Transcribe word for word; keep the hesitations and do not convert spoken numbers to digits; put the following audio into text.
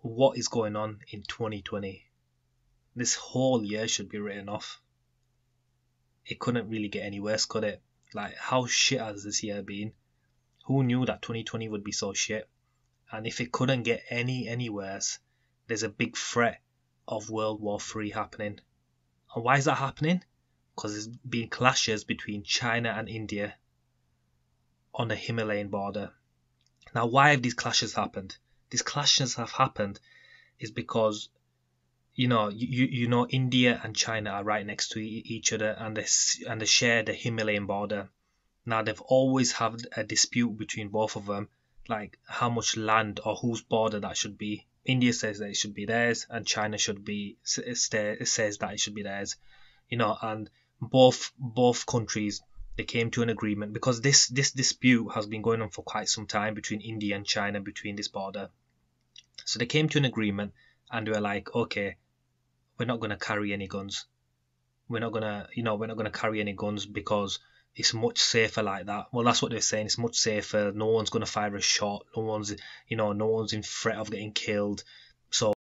what is going on in twenty twenty. This whole year should be written off. It couldn't really get any worse, could it? Like, how shit has this year been? Who knew that twenty twenty would be so shit? And if it couldn't get any any worse, there's a big threat of World War Three happening. And why is that happening? Because there's been clashes between China and India on the Himalayan border. Now, why have these clashes happened? These clashes have happened is because, you know, you you know, India and China are right next to e- each other, and they and they share the Himalayan border. Now, they've always had a dispute between both of them, like how much land or whose border that should be. India says that it should be theirs, and China should be says that it should be theirs. You know, and both both countries, they came to an agreement, because this this dispute has been going on for quite some time between India and China, between this border. So they came to an agreement, and they were like, okay, we're not going to carry any guns. We're not gonna, you know, we're not gonna carry any guns because it's much safer like that. Well, that's what they're saying. It's much safer. No one's gonna fire a shot. No one's, you know, no one's in threat of getting killed. So